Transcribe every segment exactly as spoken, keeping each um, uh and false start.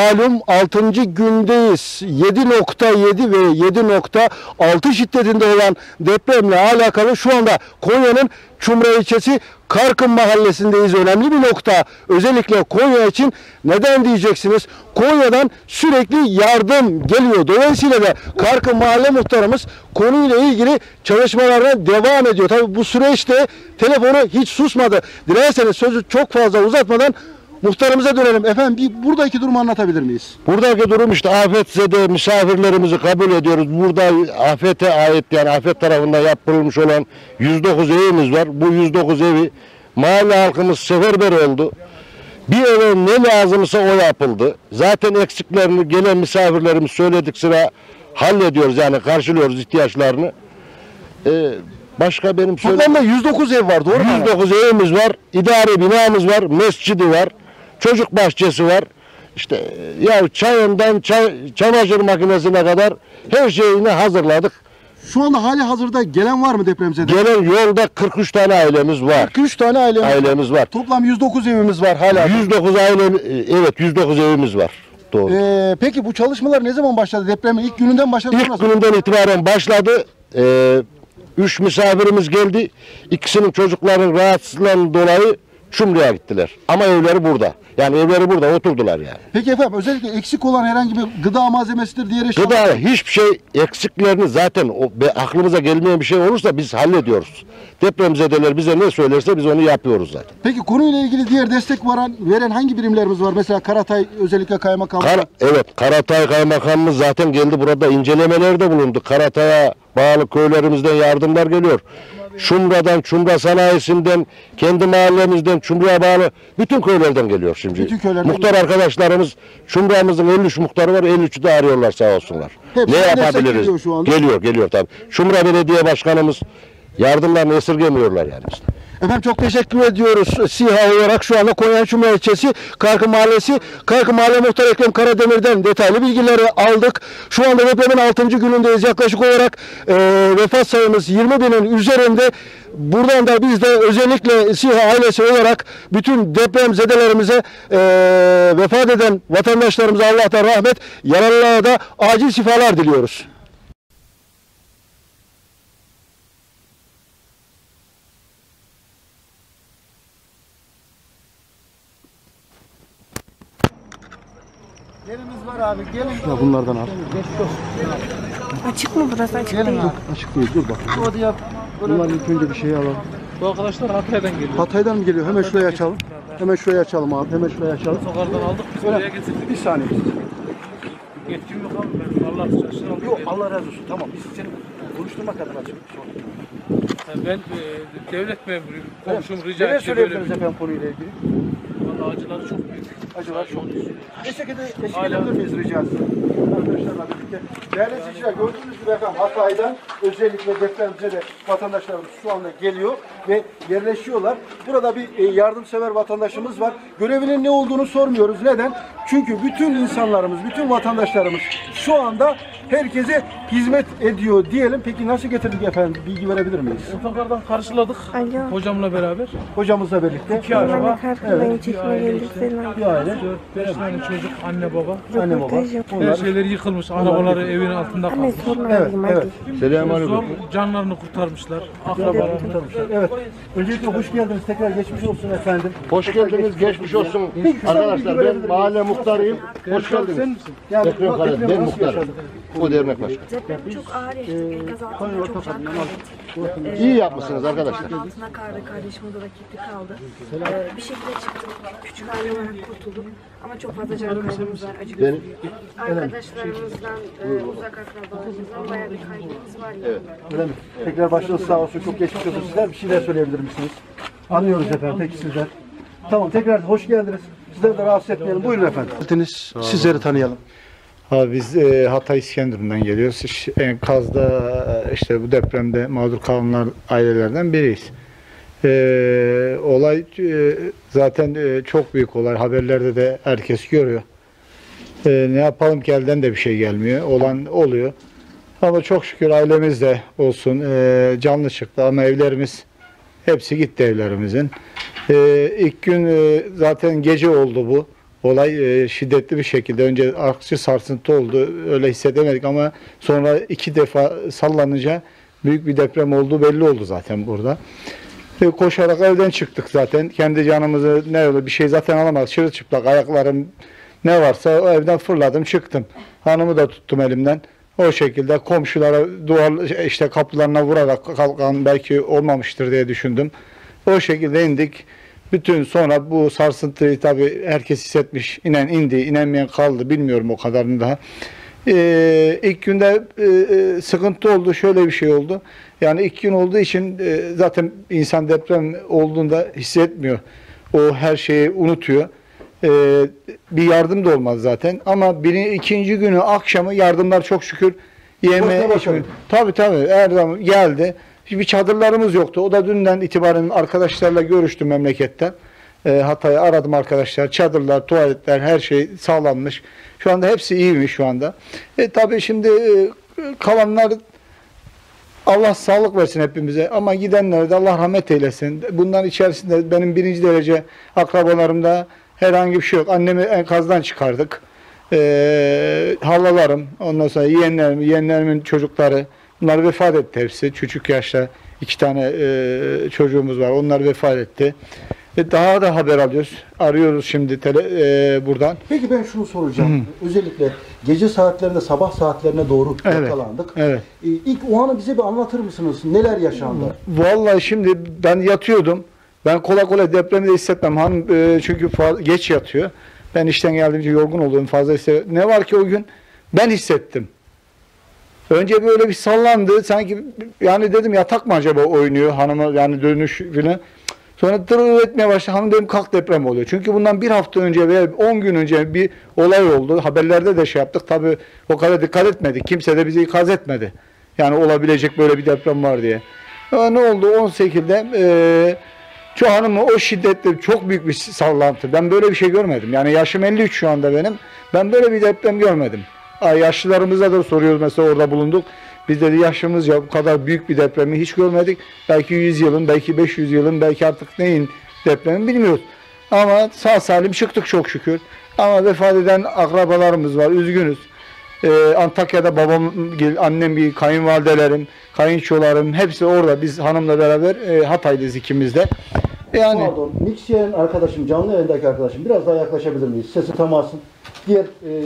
malum altıncı gündeyiz. yedi nokta yedi ve yedi nokta altı şiddetinde olan depremle alakalı şu anda Konya'nın Çumra ilçesi Karkın mahallesindeyiz. Önemli bir nokta. Özellikle Konya için. Neden diyeceksiniz? Konya'dan sürekli yardım geliyor. Dolayısıyla da Karkın mahalle muhtarımız konuyla ilgili çalışmalarına devam ediyor. Tabii bu süreçte telefonu hiç susmadı. Dilerseniz sözü çok fazla uzatmadan muhtarımıza dönelim. Efendim bir buradaki durumu anlatabilir miyiz? Buradaki durum işte afetzede misafirlerimizi kabul ediyoruz. Burada afete ait, yani afet tarafından yapılmış olan yüz dokuz evimiz var. Bu yüz dokuz evi mahalle halkımız seferber oldu. Bir eve ne lazımsa o yapıldı. Zaten eksiklerini gelen misafirlerimiz söyledik sıra hallediyoruz, yani karşılıyoruz ihtiyaçlarını. Ee, başka benim söylediğim... Toplamda yüz dokuz ev var, doğru mu? yüz dokuz evimiz var, idari binamız var, mescidi var, çocuk bahçesi var. İşte ya çayından çay, çamaşır makinesine kadar her şeyini hazırladık. Şu anda hali hazırda gelen var mı depremzede? Gelen yolda kırk üç tane ailemiz var. kırk üç tane ailemiz, ailemiz var. Toplam yüz dokuz evimiz var hala. yüz dokuz aile, evet yüz dokuz evimiz var. Doğru. Ee, peki bu çalışmalar ne zaman başladı? Depremin ilk gününden başladı. İlk gününden itibaren başladı. Ee, üç misafirimiz geldi. İkisinin çocukların rahatsızlığından dolayı Çumra'ya gittiler. Ama evleri burada. Yani evleri burada oturdular yani. Peki efendim özellikle eksik olan herhangi bir gıda malzemesidir diğer eşyalar? Gıda hiçbir şey eksiklerini zaten o, be, aklımıza gelmeyen bir şey olursa biz hallediyoruz. Depremzedeler bize ne söylerse biz onu yapıyoruz zaten. Peki konuyla ilgili diğer destek veren, veren hangi birimlerimiz var? Mesela Karatay özellikle kaymakamlığı. Kar, evet Karatay kaymakamımız zaten geldi, burada incelemelerde bulundu. Karatay'a bağlı köylerimizden yardımlar geliyor. Çumra'dan, Çumra sanayisinden, kendi mahallemizden, Çumra'ya bağlı bütün köylerden geliyor şimdi. Bütün köylerden Muhtar geliyor. Arkadaşlarımız, Çumra'mızın elli üç muhtarı var, elli üçü de arıyorlar sağ olsunlar. Hepsi ne destek yapabiliriz? geliyor şu anda. Geliyor, geliyor tabii. Çumra Belediye Başkanımız yardımlarını esirgemiyorlar yani bizden. Efendim çok teşekkür ediyoruz. SİHA olarak şu anda Konya Çumra ilçesi Karkın Mahallesi, Karkın Mahalle Muhtarı Ekrem Karademir'den detaylı bilgileri aldık. Şu anda depremin altıncı günündeyiz. Yaklaşık olarak e, vefat sayımız yirmi binin üzerinde. Buradan da biz de özellikle SİHA ailesi olarak bütün depremzedelerimize, e, vefat eden vatandaşlarımıza Allah'tan rahmet, yaralılara da acil şifalar diliyoruz. Yerimiz var abi, gelin. Ya bunlardan al. Açık mı burası? Açık Gelin değil. abi. Açık değil, dur bak. Hadi yap. Bunlar ilk önce bir şey alalım. Bu arkadaşlar Hatay'dan geliyor. Hatay'dan mı geliyor? Hemen şuraya açalım. Hemen şuraya açalım abi. Hemen şuraya açalım. Sokaktan aldık, biz buraya getirdik. Bir saniye. Yetkim yok abi, ben Allah razı olsun. Yok, Allah razı olsun. Tamam, biz seni konuşturmak adına açıyoruz. Ben e, devlet memuruyum. Komşum Evet. rica Neler etti böyle söyleyebiliriz bir. efendim konuyla ilgili? Vallahi acıları çok büyük. Acılar çok büyük. Eşlik ede- eşlik Hala. edebilir miyiz rica etsem? Arkadaşlarla birlikte. Değerli izleyiciler, gördüğünüz gibi efendim Hatay'dan özellikle depremize de vatandaşlarımız şu anda geliyor ve yerleşiyorlar. Burada bir e, yardımsever vatandaşımız var. Görevinin ne olduğunu sormuyoruz. Neden? Çünkü bütün insanlarımız, bütün vatandaşlarımız şu anda herkese hizmet ediyor diyelim. Peki nasıl getirdik efendim? Bilgi verebilir miyiz? Otogardan karşıladık. Alo. Hocamla beraber. Hocamızla birlikte. İki araba. Ben de Karkın'dayım. Çekime geldik. Selam. Bir aile. dört beş tane çocuk, anne baba. Anne baba. Röportaj yap. Her Onlar. şeyleri yıkılmış. Arabaları evin altında Anne kalmış. sorma Evet, alayım evet. hadi. Selamünaleyküm. Zor canlarını kurtarmışlar. Akrabalarını. Evet. Öncelikle hoş geldiniz. Tekrar geçmiş olsun efendim. Hoş geldiniz, geçmiş olsun. Arkadaşlar ben mahalle muhtarıyım. Hoş geldiniz. Sen misin? Yani Ekrem bu Karademir'im, depremi ben nasıl muhtarım. yaşadık? O dernek başkanı. Deprem çok ağır yaşadık. Enkaz altında çok can kaybettik. İyi yapmışsınız arkadaşlar. Altına kaldı. Kardeşim o da kilitli kaldı. Ee, bir şekilde çıktık. Küçük aile olarak kurtulduk. Ama çok fazla can kaybımız var. Acı Benim- Arkadaşlarımızdan, e, uzak akrabalarımızdan bayağı bir kaybımız var. Yani. Öyle mi? Tekrar başınız sağ olsun. Çok geçmiş olsun. Sizler bir şeyler söyleyebilir misiniz? Anlıyoruz efendim. Peki sizler. Tamam. Tekrar hoş geldiniz. Sizleri de rahatsız etmeyelim. Buyurun efendim. Sizleri tanıyalım. Abi biz e, Hatay İskenderun'dan geliyoruz. İş- Enkaz'da e, işte bu depremde mağdur kalanlar ailelerden biriyiz. E, olay e, zaten e, çok büyük olay. Haberlerde de herkes görüyor. E, ne yapalım ki elden de bir şey gelmiyor. Olan oluyor. Ama çok şükür ailemiz de olsun e, canlı çıktı ama evlerimiz hepsi gitti evlerimizin. E, ilk gün e, zaten gece oldu bu. olay e, şiddetli bir şekilde. Önce artçı sarsıntı oldu. Öyle hissedemedik ama sonra iki defa sallanınca büyük bir deprem olduğu belli oldu zaten burada. E, koşarak evden çıktık zaten. Kendi canımızı ne öyle bir şey zaten alamadık. Çırılçıplak ayaklarım ne varsa o evden fırladım çıktım. Hanımı da tuttum elimden. O şekilde komşulara duvar işte kapılarına vurarak kalkan belki olmamıştır diye düşündüm. O şekilde indik. Bütün sonra bu sarsıntıyı tabii herkes hissetmiş. İnen indi, inenmeyen kaldı. Bilmiyorum o kadarını daha. Ee, ilk günde e, sıkıntı oldu. Şöyle bir şey oldu. Yani ilk gün olduğu için e, zaten insan deprem olduğunda hissetmiyor. O her şeyi unutuyor. Ee, bir yardım da olmaz zaten. Ama bir, ikinci günü akşamı yardımlar çok şükür yeme içme. Tabii tabii her zaman geldi. Bir çadırlarımız yoktu. O da dünden itibaren arkadaşlarla görüştüm memleketten. E, Hatay'ı aradım arkadaşlar. Çadırlar, tuvaletler her şey sağlanmış. Şu anda hepsi iyiymiş şu anda. E, tabii şimdi e, kalanlar Allah sağlık versin hepimize. Ama gidenlere de Allah rahmet eylesin. Bunların içerisinde benim birinci derece akrabalarımda herhangi bir şey yok. Annemi enkazdan çıkardık. E, halalarım, ondan sonra yeğenlerim, yeğenlerimin çocukları. Bunlar vefat etti hepsi. Küçük yaşta iki tane e, çocuğumuz var. Onlar vefat etti. E, daha da haber alıyoruz. Arıyoruz şimdi tele, e, buradan. Peki ben şunu soracağım. Hı. Özellikle gece saatlerinde, sabah saatlerine doğru evet, yakalandık. Evet. E, ilk o anı bize bir anlatır mısınız? Neler yaşandı? Vallahi şimdi ben yatıyordum. Ben kolay kolay depremi de hissetmem. Hanım e, çünkü geç yatıyor. Ben işten geldiğimce yorgun oluyorum. Fazla hissetmem. Ne var ki o gün ben hissettim. Önce böyle bir sallandı. Sanki yani dedim yatak mı acaba oynuyor hanıma yani dönüş filan. Sonra tırır etmeye başladı. Hanım dedim kalk deprem oluyor. Çünkü bundan bir hafta önce veya on gün önce bir olay oldu. Haberlerde de şey yaptık. Tabii o kadar dikkat etmedik. Kimse de bizi ikaz etmedi. Yani olabilecek böyle bir deprem var diye. Ama ne oldu? on sekizde e, şu hanımı o şiddetli çok büyük bir sallantı. Ben böyle bir şey görmedim. Yani yaşım elli üç şu anda benim. Ben böyle bir deprem görmedim. Yaşlılarımıza da soruyoruz mesela orada bulunduk. Biz dedi yaşımızca bu kadar büyük bir depremi hiç görmedik. Belki yüz yılın, belki beş yüz yılın, belki artık neyin depremi bilmiyoruz. Ama sağ salim çıktık çok şükür. Ama vefat eden akrabalarımız var, üzgünüz. Ee, Antakya'da babam, annem, bir kayınvalidelerim, kayınçolarım hepsi orada. Biz hanımla beraber e, Hatay'dayız ikimiz de. Yani Pardon, Mixiye'nin arkadaşım, canlı yayındaki arkadaşım biraz daha yaklaşabilir miyiz? Sesi tam alsın. Diğer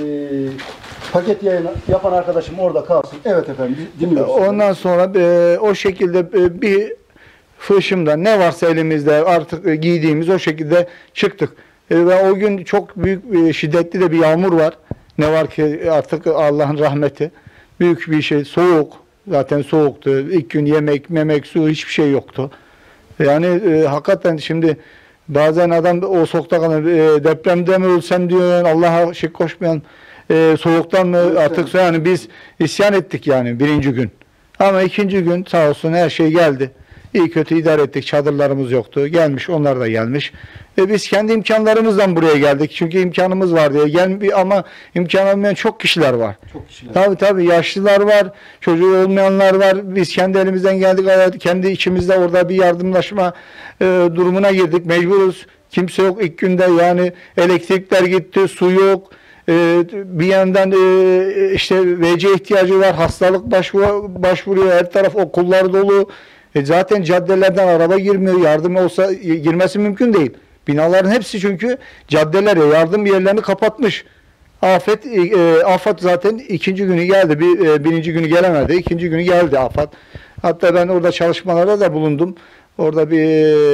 e, paket yayını yapan arkadaşım orada kalsın. Evet efendim, dinliyoruz. Ondan sonra e, o şekilde e, bir fışımda ne varsa elimizde artık e, giydiğimiz o şekilde çıktık. E, ve o gün çok büyük e, şiddetli de bir yağmur var. Ne var ki artık Allah'ın rahmeti. Büyük bir şey, soğuk. Zaten soğuktu. İlk gün yemek, memek, su hiçbir şey yoktu. Yani e, hakikaten şimdi bazen adam o soğukta kalır, e, depremde mi ölsem diyor, Allah'a şirk koşmayan e, soğuktan mı artık yani biz isyan ettik yani birinci gün. Ama ikinci gün sağ olsun her şey geldi. İyi kötü idare ettik. Çadırlarımız yoktu. Gelmiş, onlar da gelmiş. E biz kendi imkanlarımızdan buraya geldik. Çünkü imkanımız var diye. Gel ama imkan olmayan çok kişiler var. Çok kişiler. Tabii tabii yaşlılar var, çocuğu olmayanlar var. Biz kendi elimizden geldik, kendi içimizde orada bir yardımlaşma e, durumuna girdik. Mecburuz. Kimse yok ilk günde yani elektrikler gitti, su yok. Ee, bir yandan e, işte V C ihtiyacı var, hastalık başvur, başvuruyor, her taraf okullar dolu. E zaten caddelerden araba girmiyor, yardım olsa girmesi mümkün değil. Binaların hepsi çünkü caddelere, yardım yerlerini kapatmış. Afet, e, afet zaten ikinci günü geldi, bir, e, birinci günü gelemedi, ikinci günü geldi afet. Hatta ben orada çalışmalara da bulundum. Orada bir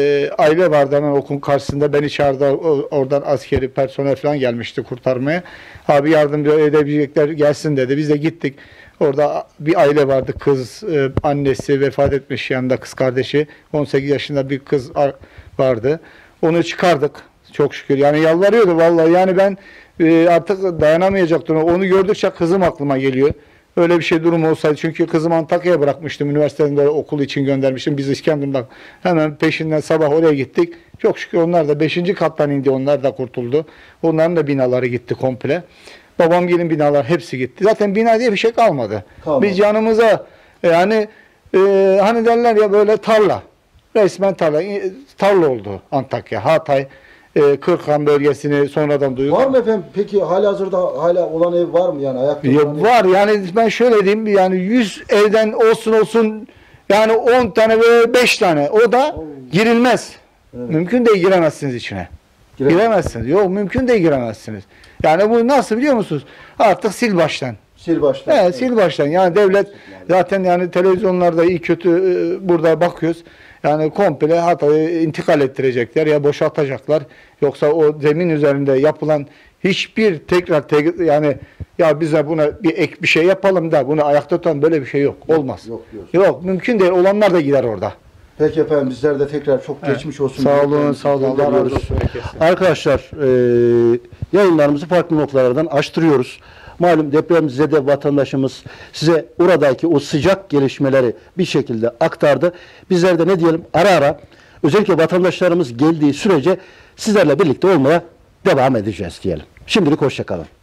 aile vardı hemen okulun karşısında. Beni çağırdı. Oradan askeri personel falan gelmişti kurtarmaya. Abi yardımcı edebilecekler gelsin dedi. Biz de gittik. Orada bir aile vardı. Kız, annesi vefat etmiş, yanında kız kardeşi. on sekiz yaşında bir kız vardı. Onu çıkardık. Çok şükür. Yani yalvarıyordu vallahi. Yani ben artık dayanamayacaktım. Onu gördükçe kızım aklıma geliyor. Öyle bir şey durum olsaydı, çünkü kızımı Antakya'ya bırakmıştım, üniversitede okul için göndermiştim, biz İskenderun'dan hemen peşinden sabah oraya gittik. Çok şükür onlar da beşinci kattan indi, onlar da kurtuldu. Onların da binaları gitti komple. Babamgilin binalar hepsi gitti. Zaten bina diye bir şey kalmadı. kalmadı. Biz yanımıza yani e, hani derler ya böyle tarla, resmen tarla, tarla oldu Antakya, Hatay. e, Kırkhan bölgesini sonradan duyurduk. Var mı efendim? Peki halihazırda hala olan ev var mı yani ayakta Ya olan ev? var yani ben şöyle diyeyim yani yüz evden olsun olsun yani on tane ve beş tane o da girilmez. Evet. Mümkün değil giremezsiniz içine. Giremez. Giremezsiniz. Yok mümkün değil giremezsiniz. Yani bu nasıl biliyor musunuz? Artık sil baştan. Sil baştan. Evet, sil baştan. Yani devlet zaten yani televizyonlarda iyi kötü e, burada bakıyoruz. Yani komple Hatay'ı intikal ettirecekler ya boşaltacaklar. Yoksa o zemin üzerinde yapılan hiçbir tekrar te- yani ya bize buna bir ek bir şey yapalım da bunu ayakta tutan böyle bir şey yok. Olmaz. Yok diyorsun. Yok mümkün değil. Olanlar da gider orada. Peki efendim bizler de tekrar çok Evet. geçmiş olsun. Sağ olun, dileklerimizi sağ olun. Allah razı gönderiyoruz. olsun. Herkese. Arkadaşlar e, yayınlarımızı farklı noktalardan açtırıyoruz. Malum depremzede vatandaşımız size oradaki o sıcak gelişmeleri bir şekilde aktardı. Bizler de ne diyelim ara ara özellikle vatandaşlarımız geldiği sürece sizlerle birlikte olmaya devam edeceğiz diyelim. Şimdilik hoşça kalın.